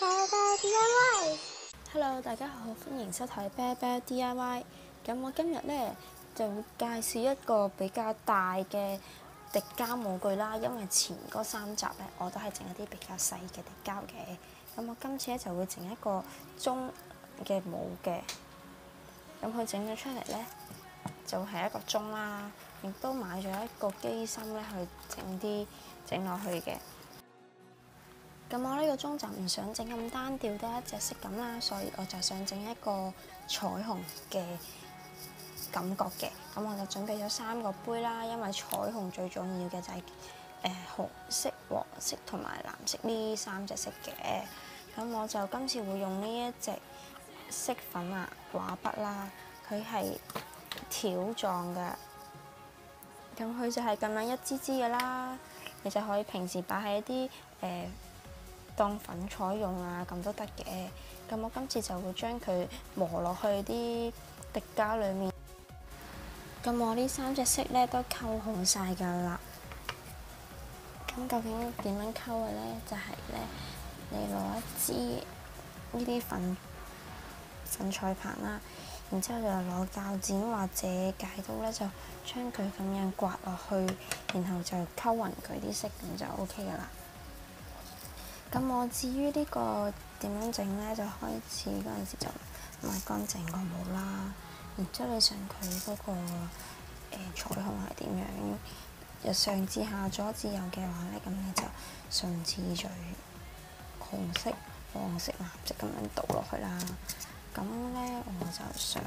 啤啤 DIY。 Hello， 大家好，歡迎收睇啤啤 DIY。咁我今日呢就會介紹一個比較大嘅滴膠模具啦，因為前嗰3集呢我都係整一啲比較細嘅滴膠嘅。咁我今次呢就會整一個鐘嘅模嘅。咁佢整咗出嚟呢，就係一個鐘啦，亦都買咗一個機芯呢去整落去嘅。咁我呢個鐘就唔想整咁單調得一隻色咁啦，所以我就想整一個彩虹嘅感覺嘅。咁我就準備咗3個杯啦，因為彩虹最重要嘅就係紅色、黃色同埋藍色呢3隻色嘅。咁我就今次會用呢一隻色粉啊畫筆啦，佢係條狀㗎。咁佢就係咁樣一支支嘅啦，你就可以平時擺喺啲當粉彩用啊，咁都得嘅。咁我今次就會將佢磨落去啲滴膠裏面。咁我呢3隻色呢都溝好晒㗎啦。咁究竟點樣溝嘅呢？就係呢，你攞一支呢啲粉彩棒啦，然之後就攞鉸剪或者戒刀呢，就將佢咁樣刮落去，然後就溝勻佢啲色，咁就 OK 㗎啦。咁我至於呢個點樣整呢？就開始嗰陣時就抹乾淨個模啦，然之後你想佢嗰個彩虹係點樣，由上至下左至右嘅話呢，咁你就順次序紅色、黃色、藍色咁樣倒落去啦。咁呢，我就想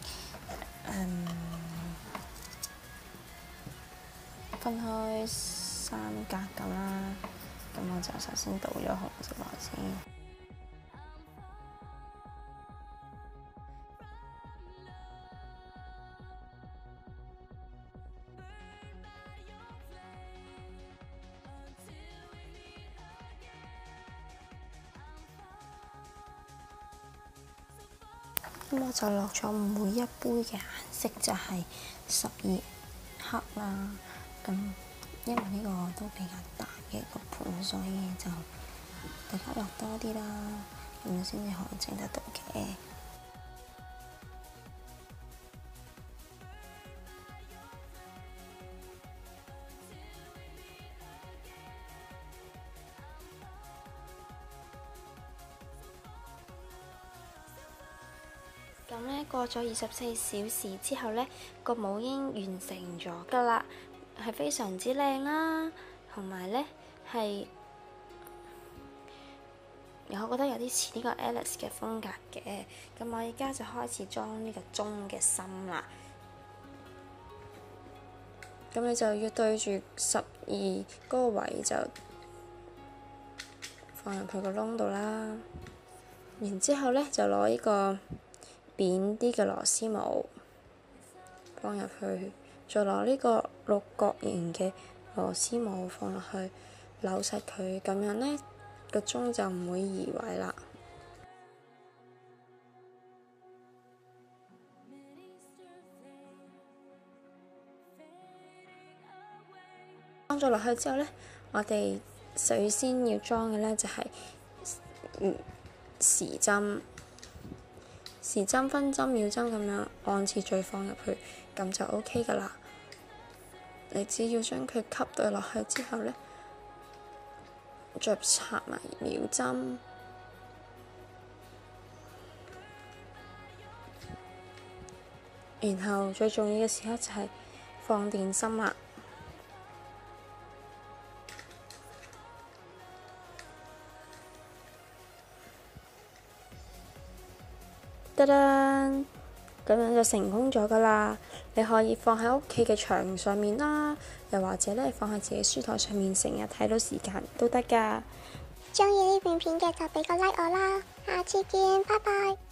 分開3格咁啦。咁我就首先倒咗紅色落先。咁我就落咗每一杯嘅顏色就係12克啦。咁因為呢個都比較大嘅個盤，所以就大家落多啲啦，咁樣先至可以整得到嘅。咁呢，過咗24小時之後呢，個模已經完成咗㗎啦，係非常之靚啦，同埋呢係，我覺得有啲似呢個 Alice 嘅風格嘅。咁我而家就開始裝呢個鐘嘅心啦。咁你就要對住12嗰個位就放入佢個窿度啦。然之後呢，就攞呢個扁啲嘅螺絲帽放入去，再攞呢個六角形嘅螺絲帽放落去，扭實佢，咁樣呢個鐘就唔會移位啦。裝咗落去之後呢，我哋首先要裝嘅呢就係時針。時針、分針、秒針咁樣按次序放入去，咁就 OK 㗎啦。你只要將佢吸對落去之後呢，再插埋秒針，然後最重要嘅時刻就係放電芯啦。得啦，咁樣就成功咗㗎啦！你可以放喺屋企嘅牆上面啦，又或者咧放喺自己書台上面，成日睇到時間都得㗎。 鍾意呢段片嘅就俾個 like 我啦，下次見，拜拜。